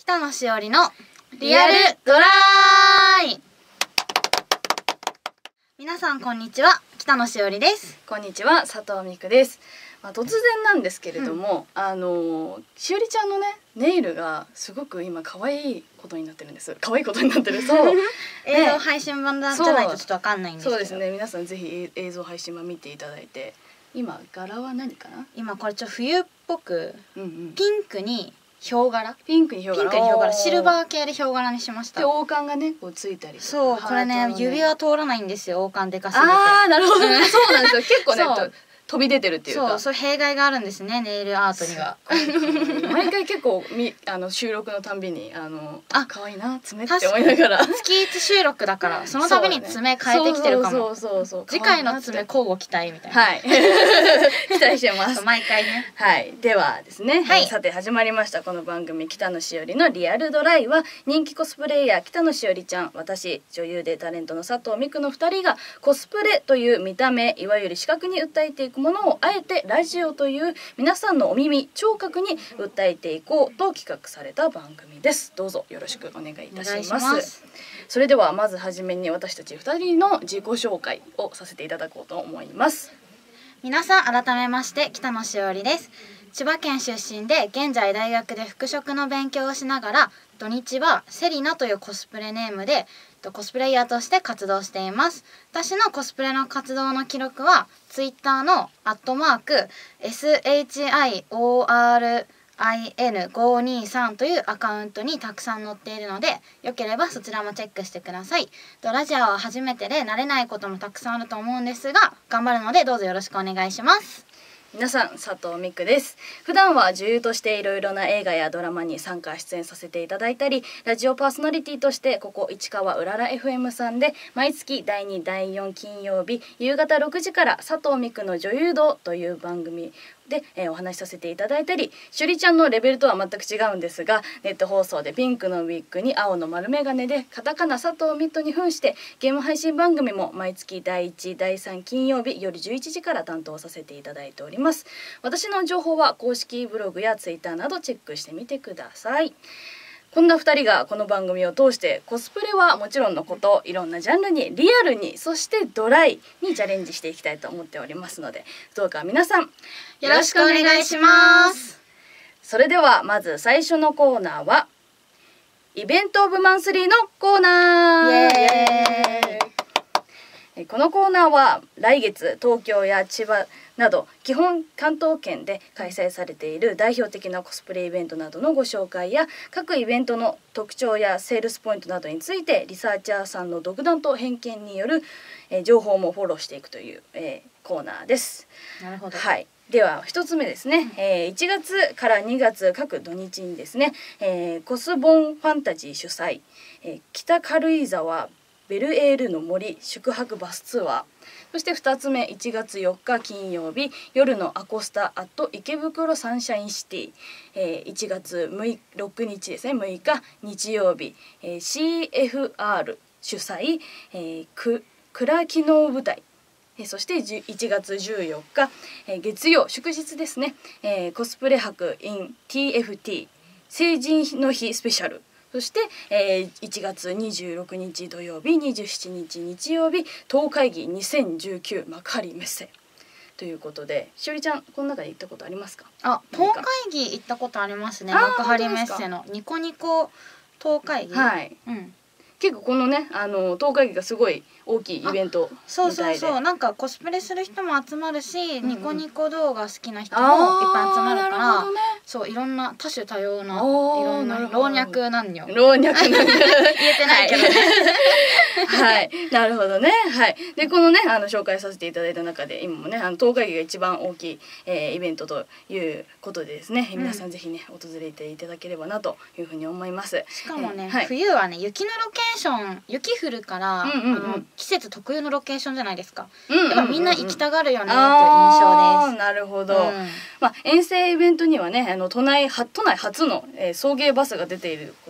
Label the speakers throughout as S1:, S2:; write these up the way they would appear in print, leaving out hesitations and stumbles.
S1: 北野しおりのリアルドライ。皆さんこんにちは、北野しおりです。
S2: こんにちは、佐藤美久です。突然なんですけれども、しおりちゃんのねネイルがすごく今可愛いことになってるんです。可愛いことになってる。そう
S1: 映像配信版じゃないとちょっとわかんないんですけど。
S2: そうですね。皆さんぜひ映像配信版見ていただいて。今柄は何かな？
S1: 今これちょっと冬っぽく、ピンクにヒョウ柄、シルバー系でヒョウ柄にしました。
S2: で王冠がねこうついたりとか。
S1: そう、これね指輪通らないんですよ、王冠でかすぎて。
S2: ああ、なるほど。そうなんですよ。結構ね飛び出てるっていうか。
S1: そう弊害があるんですね、ネイルアートには。
S2: 毎回結構収録のたんびに可愛いな爪って思いながら。
S1: 月1収録だからその度に爪変えてきてるかも。次回の爪交互期待みたいな。
S2: はい。期待してます。
S1: 毎回ね。
S2: はい。ではですね、さて始まりましたこの番組北野しおりのリアルドライは、人気コスプレイヤー北野しおりちゃん、私女優でタレントの佐藤美久の2人がコスプレという見た目、いわゆる視覚に訴えていくものをあえてラジオという皆さんのお耳聴覚に訴えていこうと企画された番組です。どうぞよろしくお願いいたします。それではまずはじめに私たち2人の自己紹介をさせていただこうと思います。
S1: 皆さん改めまして北野しおりです。千葉県出身で現在大学で服飾の勉強をしながら、土日はセリナというコスプレネームでコスプレイヤーとして活動しています。私のコスプレの活動の記録はツイッターの@SHIORIN523というアカウントにたくさん載っているので、よければそちらもチェックしてください。ラジオは初めてで慣れないこともたくさんあると思うんですが、頑張るのでどうぞよろしくお願いします。
S2: 皆さん、佐藤美久です。普段は女優としていろいろな映画やドラマに参加出演させていただいたり、ラジオパーソナリティとしてここ市川うらら FM さんで毎月第2第4金曜日夕方6時から佐藤美久の女優道という番組で、お話しさせていただいたり、しおりちゃんのレベルとは全く違うんですが、ネット放送でピンクのウィッグに青の丸眼鏡でカタカナ佐藤ミットに扮してゲーム配信番組も毎月第1第3金曜日夜11時から担当させていただいております。私の情報は公式ブログやツイッターなどチェックしてみてください。こんな2人がこの番組を通してコスプレはもちろんのこと、いろんなジャンルにリアルに、そしてドライにチャレンジしていきたいと思っておりますので、どうか皆さんよ
S1: ろしくお願いします。
S2: それではまず最初のコーナーはイベントオブマンスリーのコーナー。イエーイ。このコーナーは来月東京や千葉など基本関東圏で開催されている代表的なコスプレイベントなどのご紹介や、各イベントの特徴やセールスポイントなどについてリサーチャーさんの独断と偏見による、情報もフォローしていくという、コーナーです。
S1: なるほど。
S2: はい。では1つ目ですね、1月から2月各土日にですね、コスボンファンタジー主催、北軽井沢ベルエールの森宿泊バスツアー、そして2つ目1月4日金曜日夜のアコスタアット池袋サンシャインシティ、1月6日ですね、6日日曜日、CFR 主催、蔵機能舞台、そして1月14日、月曜祝日ですね、コスプレ博 in TFT 成人の日スペシャル、そして、1月26日土曜日27日日曜日東会議2019幕張メッセということで、しおりちゃんこの中で行ったことありますか？
S1: 東会議行ったことありますね。幕張メッセのニコニコ東会議。はい。
S2: 結構このね東会議がすごい大きいイベントみたいで、
S1: なんかコスプレする人も集まるし、ニコニコ動画好きな人もいっぱい集まるから、そういろんな多種多様ないろんな老若男女言えてないけどね。
S2: はい、なるほどね。はい。でこのね紹介させていただいた中で今もね東会議が一番大きい、イベントということでですね、皆さんぜひね訪れていただければなというふうに思います。
S1: しかもね、冬はね雪のロケーション、雪降るから、季節特有のロケーションじゃないですか。だからみんな行きたがるよねっていう印象です。
S2: なるほど。遠征イベントにはね都内初の、送迎バスが出ていること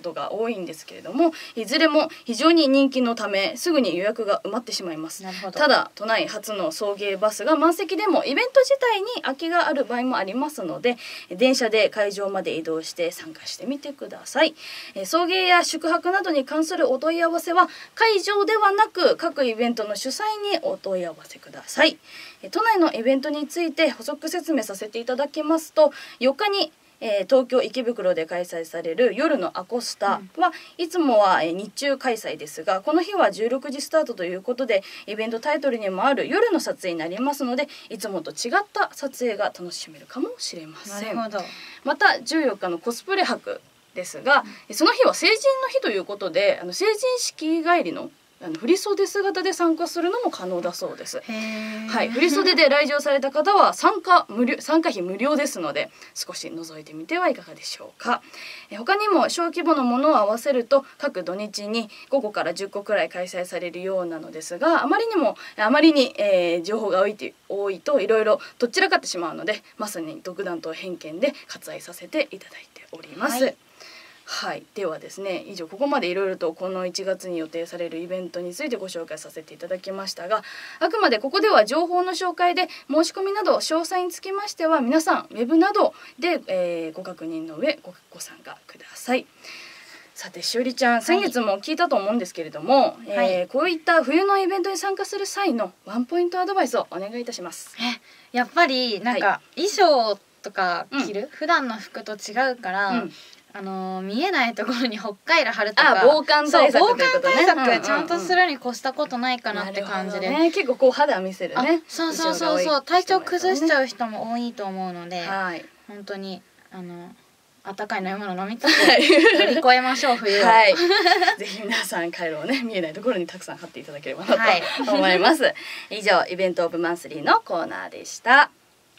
S2: ことが多いんですけれども、いずれも非常に人気のためすぐに予約が埋まってしまいます。
S1: なるほど。
S2: ただ都内初の送迎バスが満席でもイベント自体に空きがある場合もありますので、電車で会場まで移動して参加してみてください。送迎や宿泊などに関するお問い合わせは会場ではなく各イベントの主催にお問い合わせください。都内のイベントについて補足説明させていただきますと、4日に東京池袋で開催される夜のアコスタは、いつもは日中開催ですが、この日は16時スタートということで、イベントタイトルにもある夜の撮影になりますので、いつもと違った撮影が楽しめるかもしれません。
S1: なるほど。
S2: また14日のコスプレ博ですが、その日は成人の日ということで、成人式帰りの振袖姿で参加するのも可能だそうです。はい、振袖で来場された方は参加費無料ですので、少し覗いてみてはいかがでしょうか。他にも小規模のものを合わせると各土日に5個から10個くらい開催されるようなのですが、あまりに、情報が多いといろいろとっちらかってしまうので、まさに独断と偏見で割愛させていただいております。はい、ではですね、以上ここまでいろいろとこの1月に予定されるイベントについてご紹介させていただきましたが、あくまでここでは情報の紹介で、申し込みなど詳細につきましては皆さんウェブなどで、ご確認の上ご参加ください。さてしおりちゃん、先月も聞いたと思うんですけれども、こういった冬のイベントに参加する際のワンポイントアドバイスをお願いいたします。
S1: やっぱりなんか、衣装とか着る、普段の服と違うから、見えないところにホッカイロ貼るとか、
S2: 防寒対策ということね。
S1: 防寒対策ちゃんとするに越したことないかなって感じで、
S2: 結構こう肌見せるね。
S1: そう体調崩しちゃう人も多いと思うので、本当に温かい飲み物飲みつつ乗り越えましょう冬を。
S2: ぜひ皆さんカイロをね、見えないところにたくさん貼っていただければなと思います。以上イベントオブマンスリーのコーナーでした。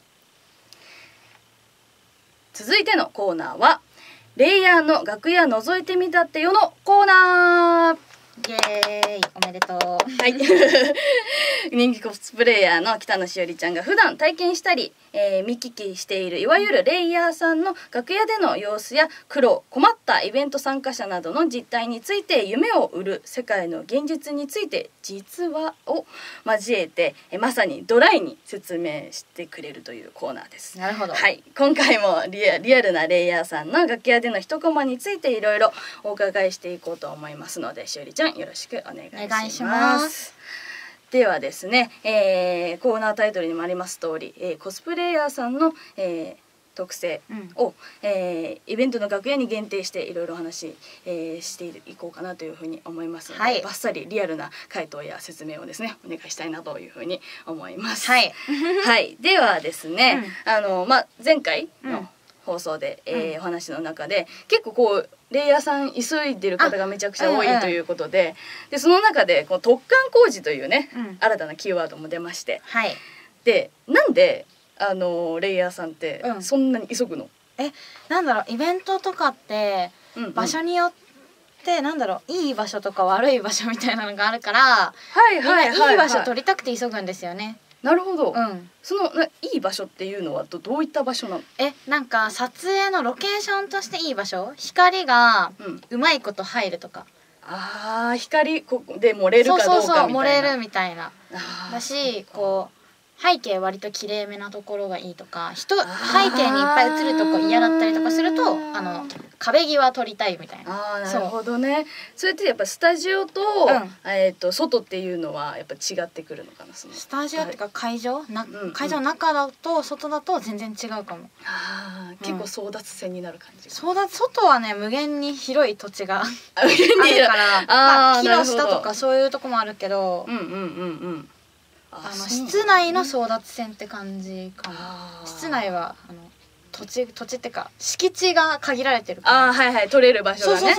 S2: 続いてのコーナーはレイヤーの楽屋覗いてみたってよのコーナー。
S1: イエーイ、おめでとう。
S2: 人気コスプレイヤーの北野しおりちゃんが普段体験したり、見聞きしているいわゆるレイヤーさんの楽屋での様子や困ったイベント参加者などの実態について、夢を売る世界の現実について実話を交えて、まさにドライに説明してくれるというコーナーです。
S1: なるほど。
S2: はい、今回もリアルなレイヤーさんの楽屋での一コマについていろいろお伺いしていこうと思いますので、しおりちゃんよろしくお願いします。ではですね、コーナータイトルにもあります通り、コスプレイヤーさんの、特性を、イベントの楽屋に限定していろいろお話、していこうかなというふうに思いますので、バッサリリアルな回答や説明をですねお願いしたいなというふうに思います。ではですね、前回の放送で、お話の中で結構こうレイヤーさん急いでる方がめちゃくちゃ多いということで、その中でこう突貫工事というね、新たなキーワードも出まして、でなんでレイヤーさんってそんなに急ぐの？
S1: なんだろう、イベントとかって場所によってなんだろう、いい場所とか悪い場所みたいなのがあるから、みんないい場所取りたくて急ぐんですよね。
S2: なるほど。そのいい場所っていうのはどういった場所なの？
S1: なんか撮影のロケーションとしていい場所、光がうまいこと入るとか。
S2: 光で漏れるかどうかみたいな。そう
S1: 漏れるみたいな。だし、こう背景割と綺麗めなところがいいとか、背景にいっぱい映るとこ嫌だったりとかすると、壁際撮りたいみたいな。
S2: なるほどね。それってやっぱスタジオと、外っていうのはやっぱ違ってくるのかな。
S1: スタジオっていうか会場の中だと外だと全然違うかも。
S2: 結構争奪戦になる感じ。
S1: 外はね、無限に広い土地があるから、木の下とかそういうとこもあるけど、室内の争奪戦って感じかな。室内は土地ってか敷地が限られてるから。
S2: 取れる場所がね。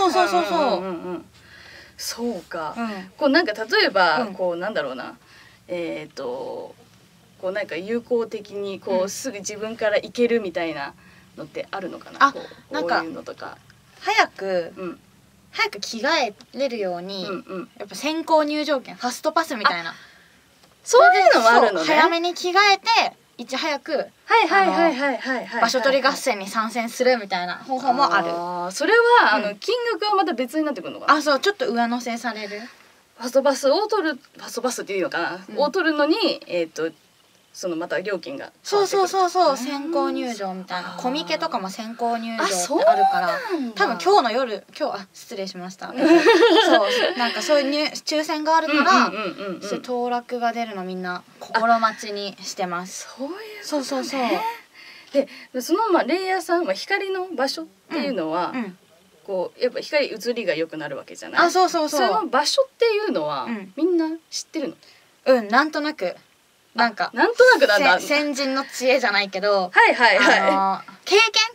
S2: そうか。こうなんか例えばこうなんだろうな、こうなんか有効的にこうすぐ自分から行けるみたいなのってあるのかな。
S1: なんか早く着替えれるように、やっぱ先行入場券、ファストパスみたいな。
S2: そういうのもあるのね。
S1: 早めに着替えていち早く
S2: 場
S1: 所取り合戦に参戦するみたいな方法もある。
S2: それは金額はまた別になってくるのかな。
S1: そう、ちょっと上乗せされる。
S2: ファストパスっていうのかな、を取るのにそのまた料金が
S1: そう先行入場みたいな、コミケとかも先行入場ってあるから、多分今日の夜失礼しましたそうなんかそういう抽選があるから当落が出るのみんな心待ちにしてます。
S2: そういう
S1: そう
S2: でそのレイヤーさんは光の場所っていうのは、こうやっぱ光映りが良くなるわけじゃない。その場所っていうのは、みんな知ってるの？
S1: なんとなくなんとなくなんだ。先人の知恵じゃないけど、経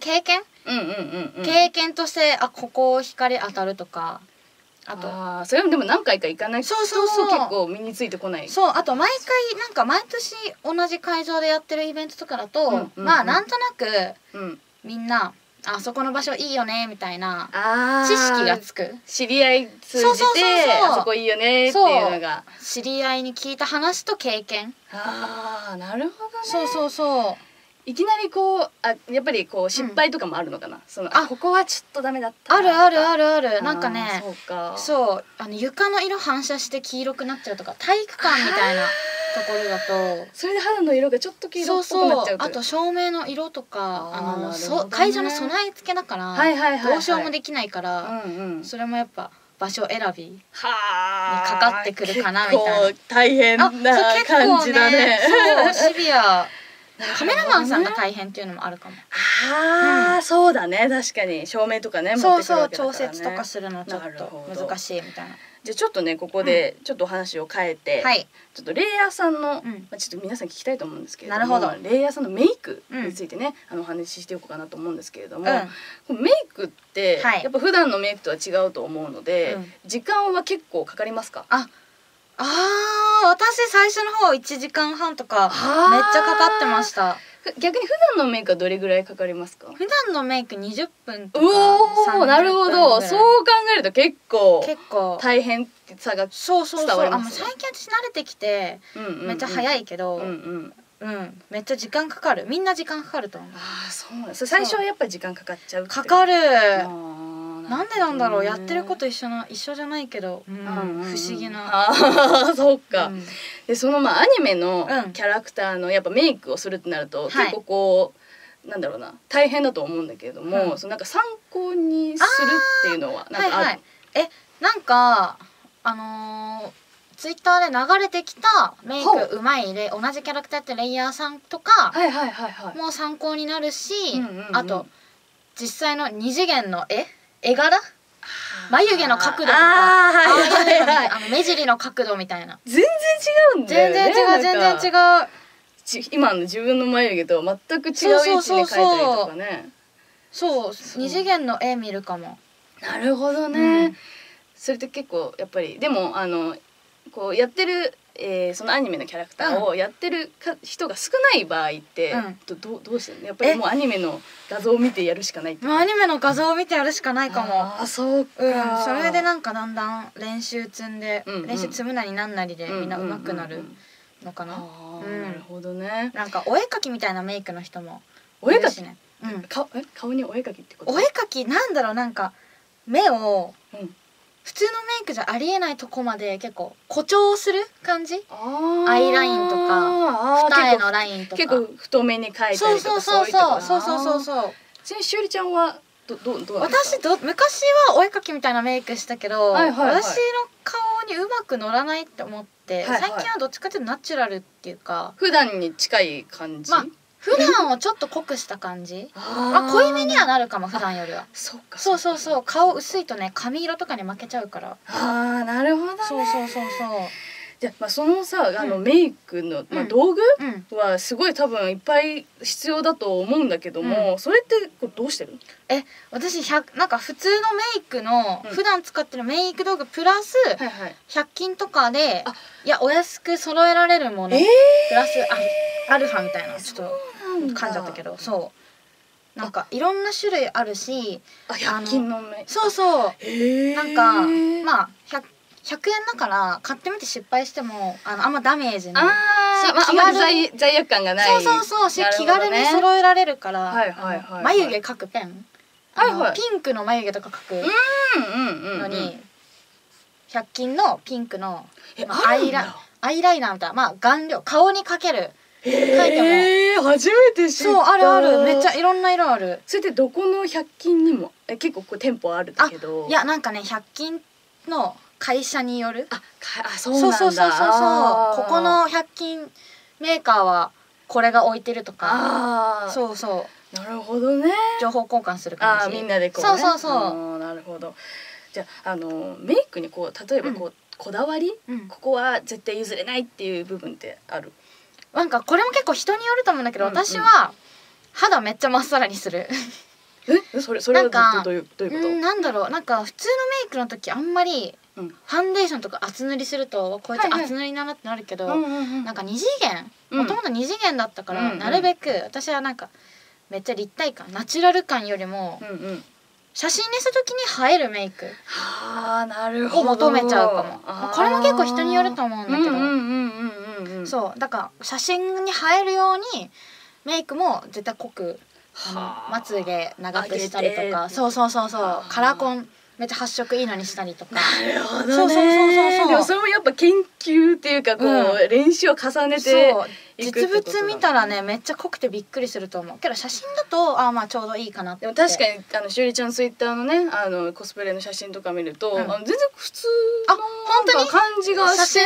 S1: 験としてここ光当たるとか、あと
S2: それもでも何回か行かないと結構身についてこない。
S1: あと毎回毎年同じ会場でやってるイベントとかだとなんとなくみんなそこの場所いいよねみたいな知識がつく。
S2: 知り合い通じてあそこいいよねっていうのが
S1: 知り合いに聞いた話と経験。
S2: なるほどね。
S1: そう
S2: いきなりこうやっぱりこう失敗とかもあるのかな。ここはちょっとダメだった
S1: あるなんかね、床の色反射して黄色くなっちゃうとか、体育館みたいなところだと
S2: それで肌の色がちょっと黄色っぽくなっちゃう。
S1: あと照明の色とか会場の備え付けだからどうしようもできないから、それもやっぱ場所選びにかかってくるかなみたいな。
S2: 結構大変な感じだね。
S1: シビア。カメラマンさんが大変っていうのもあるかも。
S2: そうだね、確かに照明とかね
S1: 調節とかするのちょっと難しいみたいな。
S2: じゃあちょっとねここでちょっとお話を変えて、ちょっとレイヤーさんのちょっと皆さん聞きたいと思うんですけれども、レイヤーさんのメイクについてねお話ししていこうかなと思うんですけれども、メイクってやっぱ普段のメイクとは違うと思うので時間は結構かかりますか？
S1: 私最初の方1時間半とかめっちゃかかってました。
S2: 逆に普段のメイクはどれぐらいかかりますか？
S1: 普段のメイク20分とか30分ぐらい。
S2: なるほど。そう考えると結構大変さが伝わります。
S1: 最近私慣れてきてめっちゃ早いけどめっちゃ時間かかる。みんな時間かかると思う。
S2: そうなんです。最初はやっぱり時間かかっちゃう。
S1: かかる。なんでなんだろう。やってること一緒じゃないけど不思議な。
S2: そうか。でそのアニメのキャラクターのやっぱメイクをするってなると結構こうなんだろうな大変だと思うんだけれども、なんか参考にするっていうのはなんかある？
S1: なんかツイッターで流れてきたメイクうまい同じキャラクターやってるレイヤーさんとかも参考になるし、あと実際の2次元の絵柄、眉毛の角度とか目尻の角度みたいな
S2: 全然違うんだよね。
S1: 全然違う。
S2: 今の自分の眉毛とは全く違う位置に描いたりとかね。
S1: 2次元の絵見るかも。
S2: なるほどね。それって結構やっぱりでもこうやってるそのアニメのキャラクターをやってる人が少ない場合ってどうしてるの？やっぱりもうアニメの画像を見てやるしかないって。
S1: もうアニメの画像を見てやるしかないかも。
S2: そうか。
S1: それでなんかだんだん練習積むなりなんなりでみんな上手くなるのかな。
S2: なるほどね。
S1: なんかお絵描きみたいなメイクの人も
S2: お絵描きね。顔にお絵描きってこと？
S1: お絵描きなんだろう、なんか目を普通のメイクじゃありえないとこまで結構誇張する感じ。アイラインとか二重のラインとか
S2: 結構太めに描いたりとかそういうところ。
S1: そう
S2: ちなみにしおりちゃんはどう
S1: 私昔はお絵描きみたいなメイクしたけど私の顔にうまく乗らないって思って最近はどっちかというとナチュラルっていうか
S2: 普段に近い感じ。
S1: 普段をちょっと濃くした感じ。濃いめにはなるかも普段よりは。そう顔薄いとね髪色とかに負けちゃうから。
S2: なるほどね。
S1: そう
S2: じゃあそのさメイクの道具はすごい多分いっぱい必要だと思うんだけども、それってどうしてる？
S1: 私なんか普通のメイクの普段使ってるメイク道具プラス100均とかでお安く揃えられるものプラスアルファみたいな、ちょっと噛んじゃったけど、なんかいろんな種類あるし
S2: 100均のメイク
S1: なんか 100円だから買ってみて失敗してもあんまダメージない
S2: あんまり罪悪感がない。
S1: そう気軽に揃えられるから、眉毛描くペン、ピンクの眉毛とか描くのに100均のピンクのアイライナーみたいな、顔料顔に描ける書いても
S2: 初めて知った。
S1: そうあるめっちゃいろんな色ある。
S2: それってどこの100均にも結構店舗あるんだけど。
S1: いやなんかね100均の会社による。
S2: そうなんだ。
S1: そうここの100均メーカーはこれが置いてるとか。そう
S2: なるほどね。
S1: 情報交換する感じ。
S2: みんなでこうね。
S1: そう
S2: なるほど。じゃあメイクに例えばこだわり、ここは絶対譲れないっていう部分ってある？
S1: なんかこれも結構人によると思うんだけど、私は肌めっちゃまっさらにする。
S2: それはどういうこと？
S1: なんだろう、なんか普通のメイクの時あんまりファンデーションとか厚塗りするとこいつ厚塗りだなってなるけど、なんか2次元、もともと2次元だったから、なるべく私はなんかめっちゃ立体感、ナチュラル感よりも写真にした時に映えるメイクを求めちゃうかも。これも結構人によると思うんだけど、そうだから写真に映えるようにメイクも絶対濃くまつげ長くしたりとか、そうカラコンめっちゃ発色いいのにしたりとか。
S2: なるほどね。でもそれもやっぱ研究っていうか練習を重ねて
S1: 実物見たらねめっちゃ濃くてびっくりすると思うけど、写真だとちょうどいいかなって。
S2: でも確かにしおりちゃんのツイッターのねコスプレの写真とか見ると、全然普通の感じがして、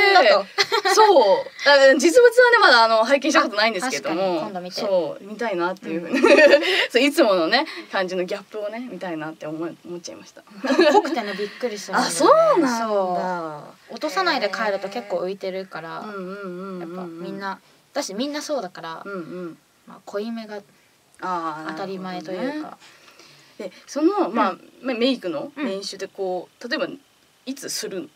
S2: そう実物はねまだ拝見したことないんですけども、
S1: 今度見て
S2: そう見たいなっていうふうにそういつものね感じのギャップをね見たいなって思っちゃいました。
S1: 濃くてねびっくりするんだよね。
S2: そうなんだ。
S1: 落とさないで帰ると結構浮いてるから、やっぱみんなそうだから、濃いめが当たり前というか。
S2: でそのメイクの練習で例えばいつするの？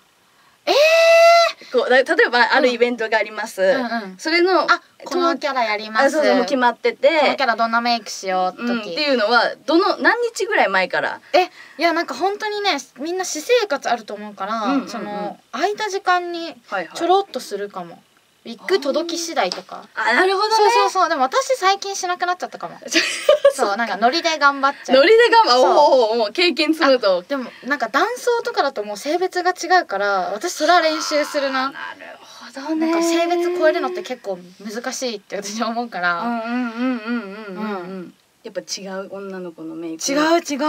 S2: 例えばあるイベントがあります。それの
S1: このキャラやります。
S2: もう決まってて、
S1: このキャラどんなメイクしよう時
S2: っていうのは何日ぐらい前から？
S1: いやなんか本当にねみんな私生活あると思うから、その空いた時間にちょろっとするかも。ウィッグ届き次第とか。
S2: なるほどね。
S1: そうでも私最近しなくなっちゃったかも。そうなんかノリで頑張っちゃう。
S2: ノリでもう経験積むと。
S1: でもなんか男装とかだともう性別が違うから私それは練習するな。
S2: なるほどね。
S1: なんか性別超えるのって結構難しいって私は思うから。
S2: やっぱ違う女の子のメイク。
S1: 違う。
S2: そう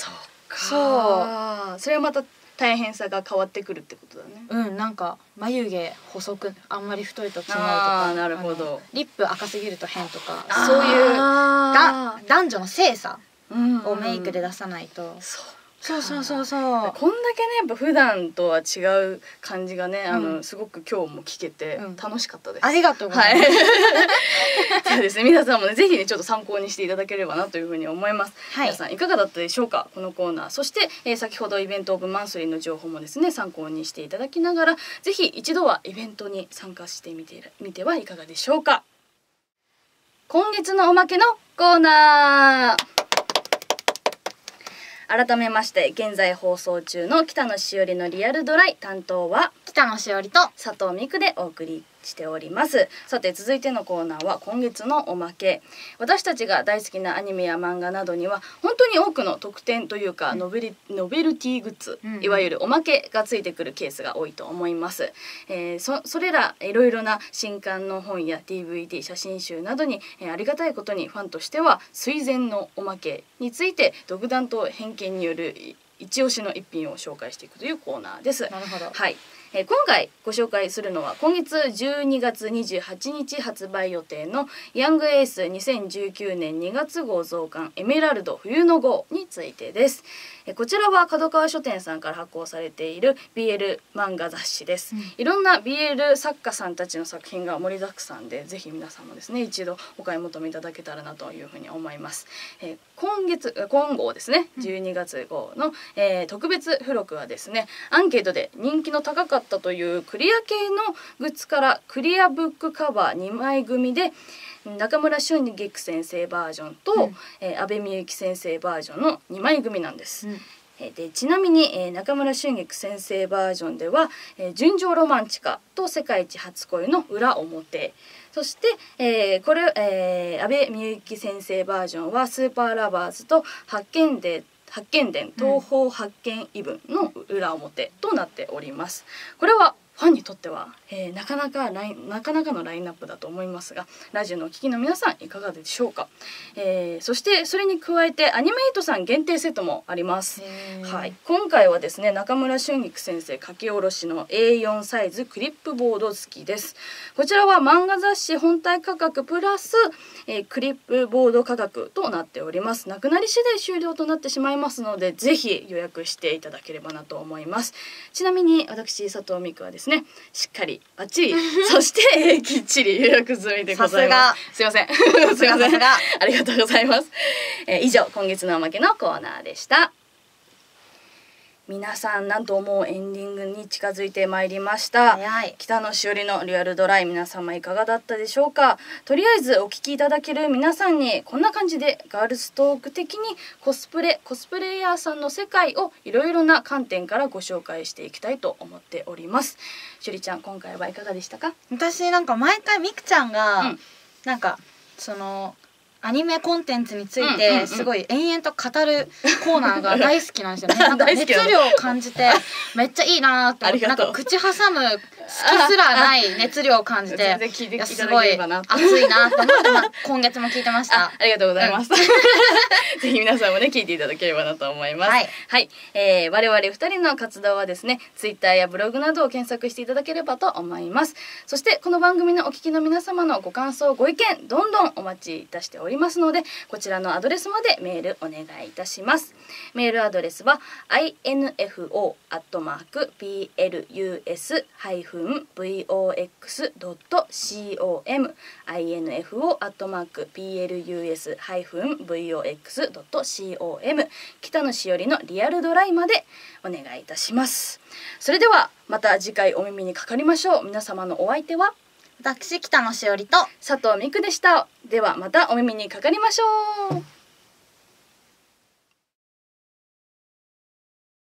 S2: か。それはまた大変さが変わってくるってことだね。
S1: なんか眉毛細くあんまり太いと違うとか、
S2: なるほど。
S1: リップ赤すぎると変とか、そういう男女の性差をメイクで出さないと。そうこんだけねや
S2: っぱ普段とは違う感じがねすごく今日も聞けて楽しかったです。
S1: ありがとうございます。
S2: そうですね、皆さんもねぜひねちょっと参考にしていただければなというふうに思います。皆さんいかがだったでしょうか、このコーナー。そして、先ほどイベントオブマンスリーの情報もですね参考にしていただきながら、ぜひ一度はイベントに参加してみてはいかがでしょうか。今月のおまけのコーナー。改めまして現在放送中の北野しおりのリアルドライ、担当は
S1: 北野しおりと
S2: 佐藤美久でお送りしております。さて続いてのコーナーは今月のおまけ。私たちが大好きなアニメや漫画などには本当に多くの特典というか、ノベルティグッズ、いわゆるおまけがついてくるケースが多いと思います。それらいろいろな新刊の本や DVD 写真集などに、ありがたいことにファンとしては垂涎のおまけについて独断と偏見による一押しの一品を紹介していくというコーナーです。
S1: なるほど。
S2: はい。今回ご紹介するのは今月12月28日発売予定のヤングエース2019年2月号増刊エメラルド冬の号についてです。こちらは角川書店さんから発行されている BL 漫画雑誌です。いろんな BL 作家さんたちの作品が盛りだくさんで、ぜひ皆さんもですね一度お買い求めいただけたらなというふうに思います。今号ですね12月号の、特別付録はですね、アンケートで人気の高かったというクリア系のグッズからクリアブックカバー2枚組で中村俊菊先生バージョンと、阿部みゆき先生バージョンの2枚組なんです。 でちなみに、中村春菊先生バージョンでは「純情ロマンチカ」と「世界一初恋の裏表」そして、これ、阿部みゆき先生バージョンは「スーパーラバーズ」と「発見伝東方発見異聞」の裏表となっております。これはファンにとっては、なかなかのラインナップだと思いますが、ラジオのお聞きの皆さんいかがでしょうか。そしてそれに加えてアニメイトさん限定セットもあります。はい、今回はですね中村春菊先生書き下ろしの A4 サイズクリップボード付きです。こちらは漫画雑誌本体価格プラス、クリップボード価格となっております。なくなり次第終了となってしまいますので、ぜひ予約していただければなと思います。ちなみに私佐藤美久はですね、しっかりバッチリそしてきっちり予約済みでございます。すいませんすいませんありがとうございます。以上今月のおまけのコーナーでした。皆さんなんともうエンディングに近づいてまいりました。北野しおりのリアルドライ、皆様いかがだったでしょうか。とりあえずお聞きいただける皆さんにこんな感じでガールストーク的にコスプレイヤーさんの世界をいろいろな観点からご紹介していきたいと思っております。しおりちゃん今回はいかがでしたか。
S1: 私なんか毎回みくちゃんが、なんかそのアニメコンテンツについてすごい延々と語るコーナーが大好きなんですよね。なんか熱量を感じてめっちゃいいなって思って、なんか口挟む隙すらない熱量を感じて、すごい熱いなと思って、今月も聞いてました。
S2: ありがとうございます。ぜひ皆さんもね聞いていただければなと思います。はい、我々2人の活動はですね、ツイッターやブログなどを検索していただければと思います。そしてこの番組のお聞きの皆様のご感想ご意見どんどんお待ちいたしておりますので、こちらのアドレスまでメールお願いいたします。メールアドレスは info@plus-vox.com info@plus-vox.com 北野しおりのリアルドライまでお願いいたします。それではまた次回お耳にかかりましょう。皆様のお相手は
S1: 私北野しおりと
S2: 佐藤美久でした。ではまたお耳にかかりましょう。